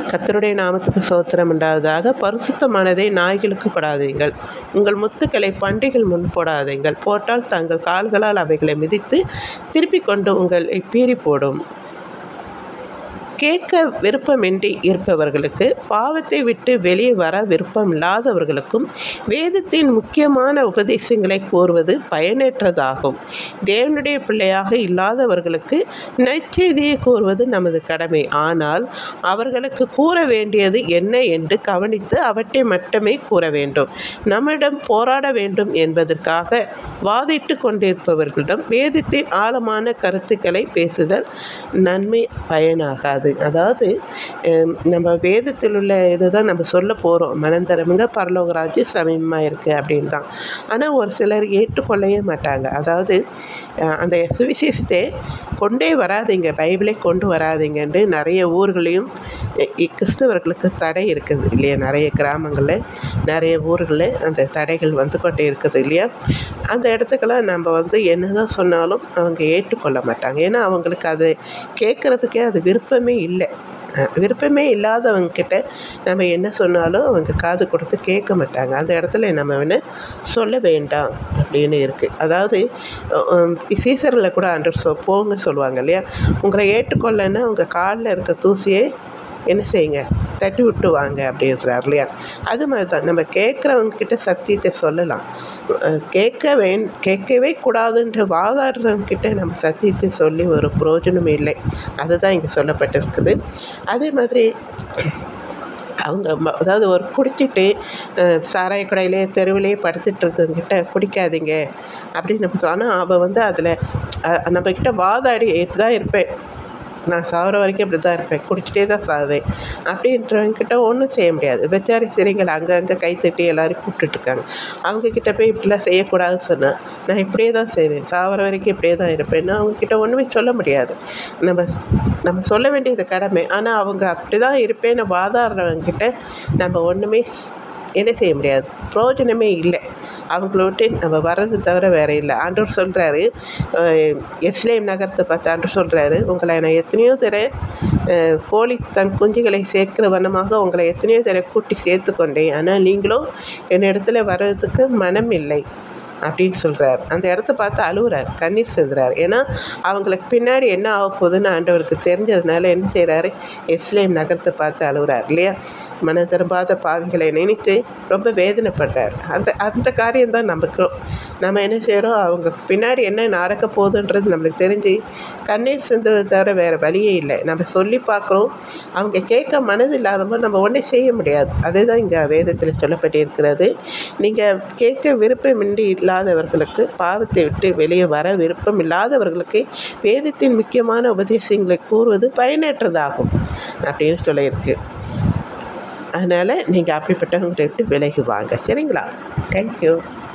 கர்த்தருடைய நாமத்துக்கு ஸ்தோத்திரம் உண்டாவதாக. பரிசுத்தமானதை நாய்களுக்கு கொடாதீங்கள், உங்கள் முத்துக்களை பண்டிகள் முன் போடாதீங்கள், போட்டால் தங்கள் கால்களால் அவைகளை மிதித்து திருப்பிக் கொண்டு உங்களை பீறி போடும். கேட்க விருப்பமின்றி இருப்பவர்களுக்கு, பாவத்தை விட்டு வெளியே வர விருப்பம் இல்லாதவர்களுக்கும் வேதத்தின் முக்கியமான உபதேசங்களை கூறுவது பயனற்றதாகும். தேவனுடைய பிள்ளையாக இல்லாதவர்களுக்கு நற்செய்தியை கூறுவது நமது கடமை. ஆனால் அவர்களுக்கு கூற வேண்டியது என்ன என்று கவனித்து அவற்றை மட்டுமே கூற வேண்டும். நம்மிடம் போராட வேண்டும் என்பதற்காக வாதிட்டு கொண்டிருப்பவர்களிடம் வேதத்தின் ஆழமான கருத்துக்களை பேசுதல் நன்மை பயனாகாது. அதாவது நம்ம வேதத்தில் உள்ள இதுதான் நம்ம சொல்ல போகிறோம், மனந்தரமுங்க பரலோக ராஜ்யம் சமீபமாக இருக்குது அப்படின்னு தான். ஆனால் ஒரு சிலர் ஏற்றுக்கொள்ளவே மாட்டாங்க. அதாவது அந்த சுவிசேஷத்தை கொண்டே வராதிங்க, பைபிளை கொண்டு வராதிங்கன்னு நிறைய ஊர்களையும் கிறிஸ்தவர்களுக்கு தடை இருக்குது இல்லையா. நிறைய கிராமங்களில் நிறைய ஊர்களில் அந்த தடைகள் வந்து கொண்டே இருக்குது இல்லையா. அந்த இடத்துக்கெல்லாம் நம்ம என்ன தான் சொன்னாலும் அவங்க ஏற்றுக்கொள்ள மாட்டாங்க. ஏன்னா அவங்களுக்கு அது கேட்குறதுக்கே அது விருப்பமே இல்லை. விருப்பமே இல்லாதவங்கக்கிட்ட நம்ம என்ன சொன்னாலும் அவங்க காது கொடுத்து கேட்க மாட்டாங்க. அந்த இடத்துல நம்ம சொல்ல வேண்டாம் அப்படின்னு இருக்குது. அதாவது சீசரில் கூட ஆண்டவர் போங்க சொல்லுவாங்க இல்லையா. உங்களை ஏற்றுக்கொள்ளன்னா உங்கள் காலில் இருக்க தூசியை என்ன செய்யுங்க, தட்டி விட்டு வாங்க அப்படின்றார் இல்லையா. அது மாதிரி தான் நம்ம கேட்குறவங்கக்கிட்ட சத்தியத்தை சொல்லலாம். கேட்கவே கூடாதுன்ற வாதாடுறவங்கக்கிட்ட நம்ம சத்தியத்தை சொல்லி ஒரு பிரயோஜனமே இல்லை. அதுதான் இங்கே சொல்லப்பட்டிருக்குது. அதே மாதிரி அவங்க அதாவது ஒரு குடிச்சிட்டு சாராய கடையிலே தெருவிலே படுத்துட்டு இருக்கவங்கிட்ட குடிக்காதீங்க அப்படின்னு நம்ம சொன்னால் அவள் அதில் நம்மக்கிட்ட வாதாடி தான் இருப்பேன், நான் சாகிற வரைக்கும் இப்படி தான் இருப்பேன், குடிச்சிட்டே தான் சாவேன் அப்படின்றவங்கிட்ட ஒன்றும் செய்ய முடியாது. விபச்சாரி சிறைகள் அங்கங்கே கைத்தட்டி எல்லோரும் கூப்பிட்டுட்ருக்காங்க. அவங்கக்கிட்ட போய் இப்படிலாம் செய்யக்கூடாதுன்னு சொன்னால் நான் இப்படியே தான் செய்வேன், சாகிற வரைக்கும் இப்படியே தான் இருப்பேன்னு அவங்கக்கிட்ட ஒன்றுமே சொல்ல முடியாது. நம்ம சொல்ல வேண்டியது கடமை. ஆனால் அவங்க அப்படி தான் இருப்பேன்னு வாதாடுறவங்கக்கிட்ட நம்ம ஒன்றுமே என்ன செய்ய முடியாது, பிரயோஜனமே இல்லை. அவங்கள விட்டு நம்ம வர்றது தவிர வேறு இல்லை. ஆண்டவர் சொல்கிறாரு, எருசலேம் நகரத்தை பார்த்து ஆண்டவர் சொல்கிறாரு, உங்களை நான் எத்தனையோ தடவை கோழி தன் குஞ்சுகளை சேர்க்கிற வண்ணமாக உங்களை எத்தனையோ தடவை கூட்டி சேர்த்து கொண்டேன், ஆனால் நீங்களோ என்னிடத்துல வர்றதுக்கு மனம் இல்லை அப்படின்னு சொல்கிறார். அந்த இடத்த பார்த்து அழுகுறார், கண்ணீர் செலுத்துறார். ஏன்னா அவங்களுக்கு பின்னாடி என்ன ஆக போகுதுன்னு ஆண்டவருக்கு தெரிஞ்சதுனால என்ன செய்கிறாரு, எருசலேம் நகரத்தை பார்த்து அழுகுறார் இல்லையா. மன திரும்பாத பாவிகளை நினைத்து ரொம்ப வேதனைப்படுறார். அந்த காரியம்தான் நம்ம என்ன செய்கிறோம், அவங்க பின்னாடி என்ன நடக்க போகுதுன்றது நம்மளுக்கு தெரிஞ்சு கண்ணீர் சிந்துவதை தவிர வேறு வழியே இல்லை. நம்ம சொல்லி பார்க்குறோம், அவங்க கேட்க மனது இல்லாதபோது நம்ம ஒன்றே செய்ய முடியாது. அதுதான் இங்கே வேதத்தில் சொல்லப்பட்டிருக்கிறது. நீங்கள் கேட்க விருப்பமின்றி இல்லாதவர்களுக்கு, பாவத்தை விட்டு வெளியே வர விருப்பம் இல்லாதவர்களுக்கு வேதத்தின் முக்கியமான உபதேசங்களை கூறுவது பயனற்றதாகும் அப்படின்னு சொல்லியிருக்கு. அதனால் நீங்கள் அப்படிப்பட்டவங்கள்ட்ட விட்டு விலகி வாங்க, சரிங்களா. தேங்க்யூ.